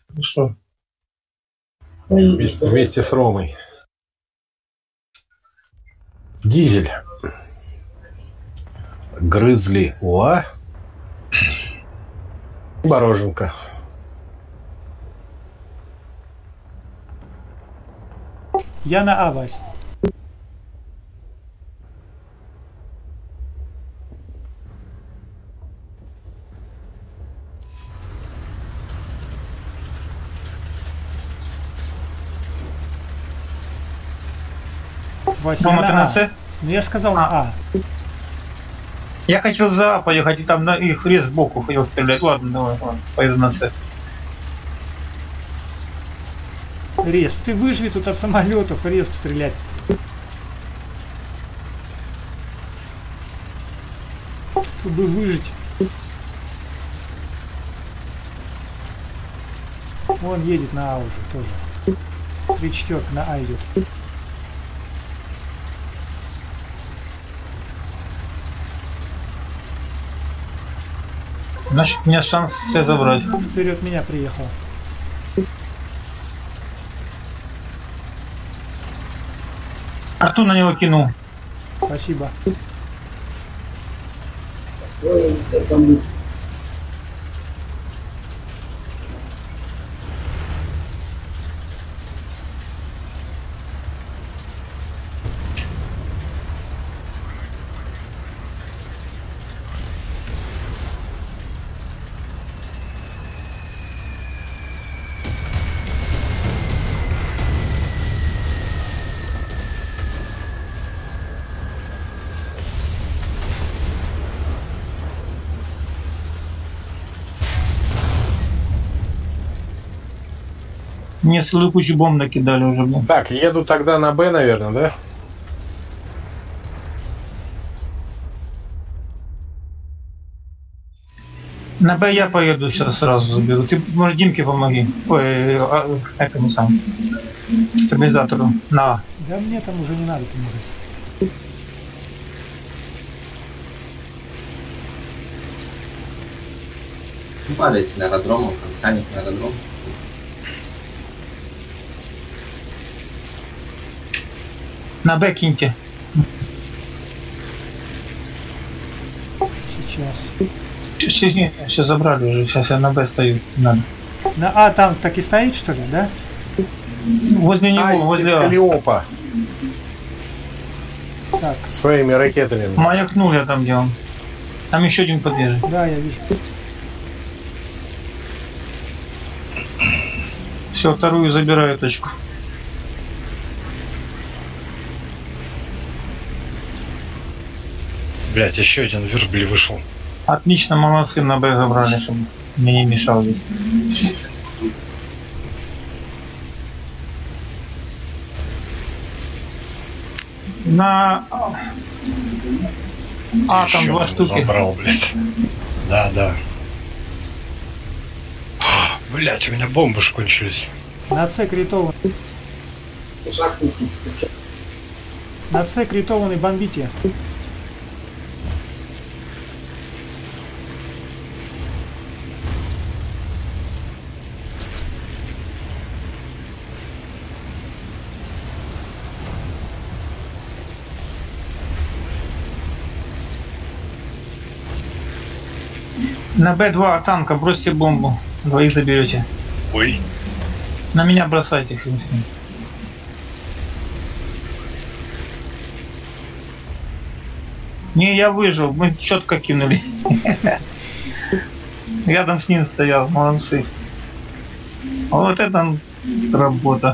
Ну что? Вместе с Ромой. Дизель. Грызли Уа. Бороженко. Я на А, Вась. Вась, Дома я ты на на А. С? Ну я же сказал на А. Я хотел за А поехать, и там на их рез сбоку хотел стрелять. Ладно, давай, ладно, поеду на С. Респ, ты выживи тут от самолетов, респ стрелять. Чтобы выжить. Он едет на А уже тоже. 3/4 на А идет. Значит, у меня шанс С забрать. Вперед меня приехал. Арту на него кинул. Спасибо. Мне целую кучу бомб накидали уже, блин. Так, еду тогда на Б, наверное, да? На Б я поеду сейчас сразу заберу. Ты, может, Димке помоги. Ой, этому сам. Стабилизатору. На А. Да мне там уже не надо помогать. Падайте на аэродром, Саник на аэродром. На Б киньте. Сейчас. Сейчас забрали уже. Сейчас я на Б стою. Надо. На А там так и стоит, что ли, да? Возле него, возле А. Калиопа. Так, Своими ракетами. Маякнул я там, где он. Там еще один подъезд. да, я вижу. Все, вторую забираю точку. Блять, еще один Вербли вышел. Отлично, молодцы, на Б забрали, чтобы мне не мешал здесь. На А там Еще два он штуки. забрал, блять. Да, да. Блять, у меня бомбы ж кончились. На С критованный. На С критованный бомбите. На Б2 танка бросьте бомбу. Двоих заберете. Ой. На меня бросайте, хрен с ним. Не, я выжил, мы четко кинули. Рядом с ним стоял, молодцы. Вот это работа.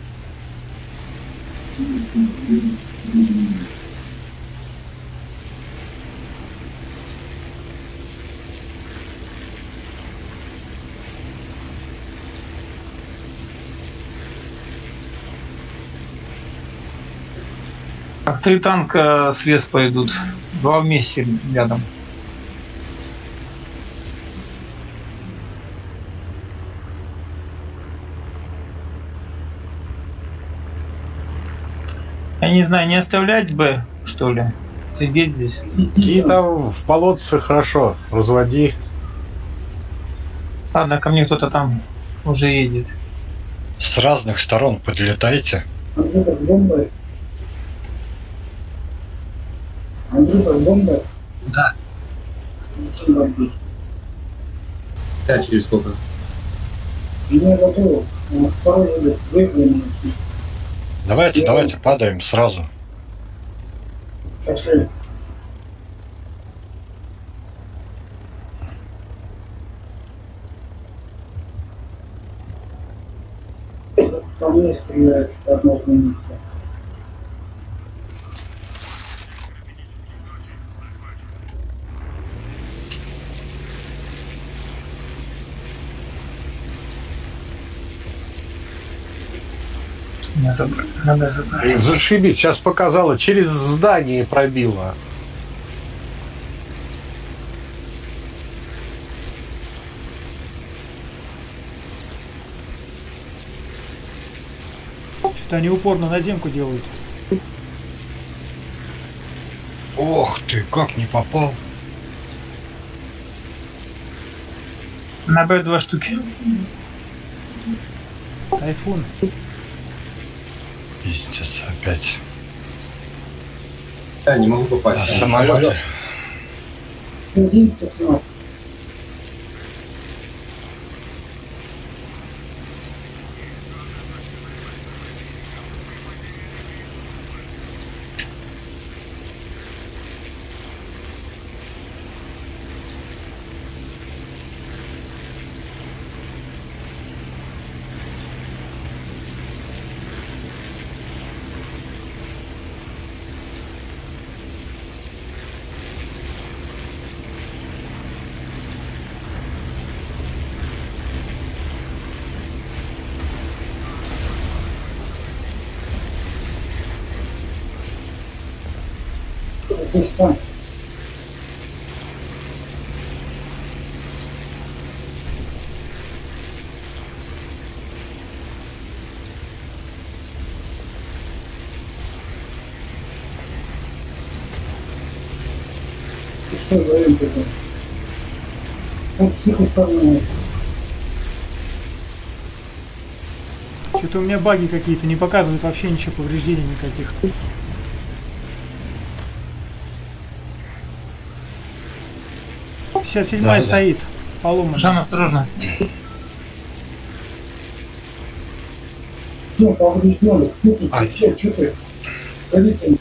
Так, 3 танка срез пойдут. 2 вместе рядом. Я не знаю, не оставлять Б, что ли? Сидеть здесь. И там в полотце хорошо. Разводи. Ладно, ко мне кто-то там уже едет. С разных сторон подлетайте. Андрюха с бомбой. Андрюха с бомбой. Да. Зачем бомбить? Да, через сколько? Я готов. Второй же выпрямился. Давайте, давайте, падаем сразу. Пошли. По мне стреляет одно минута. Не забрали. Надо забрать. Зашибись, сейчас показала, через здание пробила. Что-то они упорно на земку делают. Ох ты, как не попал. На Б 2 штуки. Тайфун. Пиздец, опять. Да, не могу попасть. А самолеты. Бензин посмотри. Ты что? Ты что за это? Вот с этой стороны. Что-то у меня баги какие-то, не показывают вообще ничего, повреждений никаких. Сейчас 7-я Да. стоит, поломана. Жан, осторожно. Ну, поврежденных. Ну, ты Ай. что ты? Полетели.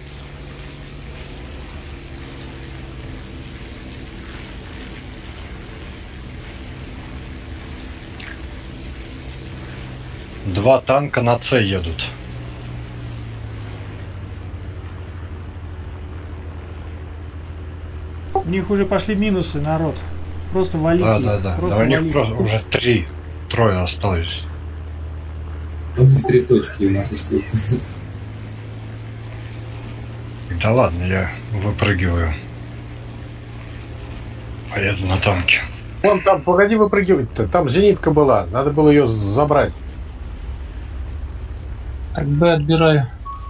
Два танка на С едут. У них уже пошли минусы, народ. Просто валите. Да. Просто Да у них валите. просто уже трое остались. У них 3 точки у нас остаются. Да ладно, я выпрыгиваю. Поеду на танке. Вон там, погоди выпрыгивать-то, там зенитка была, надо было ее забрать. Так, Б отбираю.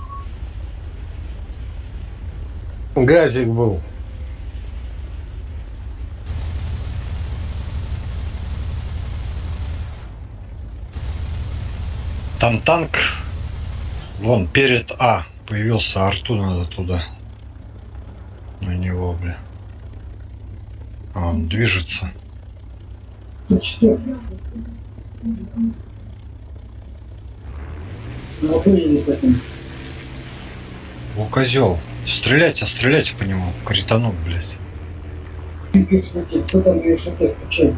Газик был. Там танк. Вон, перед А появился, арту надо туда. На него, бля. А, он движется. Ты что? Молодые потом. О, козел. Стреляйте по нему. Кританул, блядь. Ты смотри, кто там на ШТ скачает?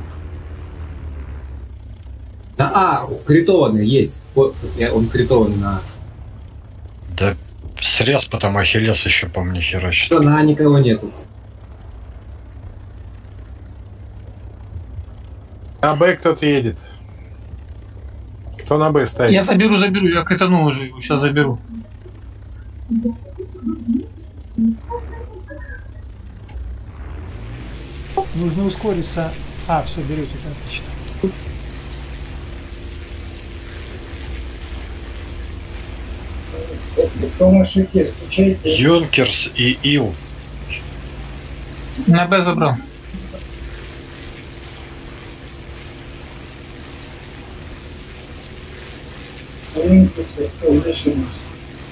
Да, критованный есть. Вот, он критованный на... Да срез, потом Ахиллес еще по мне херачит. Что, на никого нету. На Б кто-то едет. Кто на Б стоит? Я заберу, я катану уже его, сейчас заберу. Нужно ускориться. А, все, берете, отлично. Кто на ШТ стучайте? Юнкерс и Ил. На Б забрал. Олимпийцы, решимость.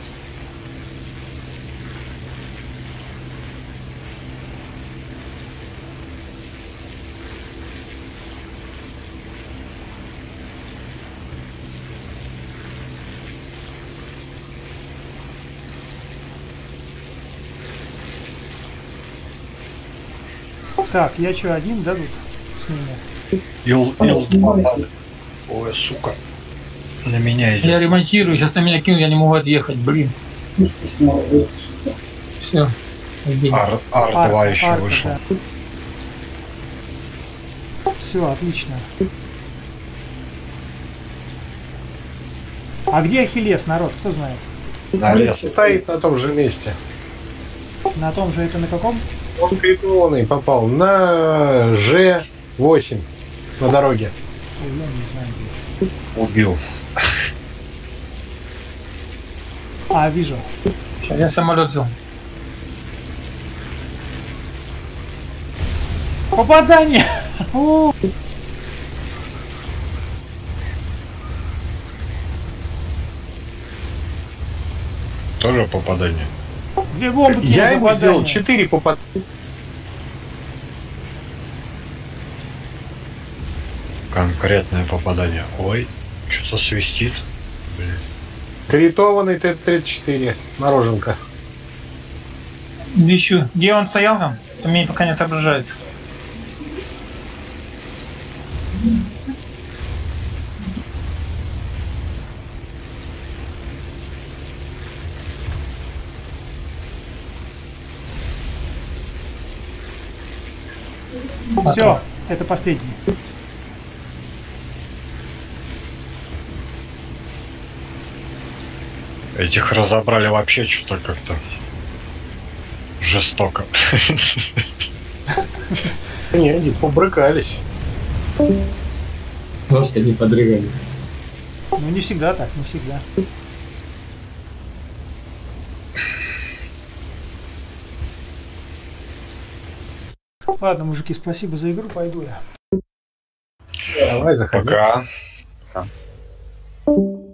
Так, я что, один, да, тут с ними? Ил-2. Ой, сука. На меня идет. Я ремонтирую, сейчас на меня кинут, я не могу отъехать, блин. Пушки снова выпущены. Все. Ар-2 еще вышел. Все, отлично. А где Ахиллес, народ, кто знает? Нарез. Стоит на том же месте. На том же это на каком? Он критованный попал на Ж8 на дороге. Ой, я не знаю где. Убил. А, вижу. Сейчас я самолет взял. Попадание! У, Тоже попадание. две бомбы кинул, Я ему попадание. сделал 4 попадания. Конкретное попадание. Ой, что-то свистит. Блин. Критованный Т-34. Мороженка. Ищу. Где он стоял там? У меня пока не отображается. Все, это последний. Этих разобрали вообще что-то как-то жестоко. Не, они побрыкались. Ножка не подрыгали. Ну не всегда так, не всегда. Ладно, мужики, спасибо за игру, пойду я. Давай, заходи. Пока.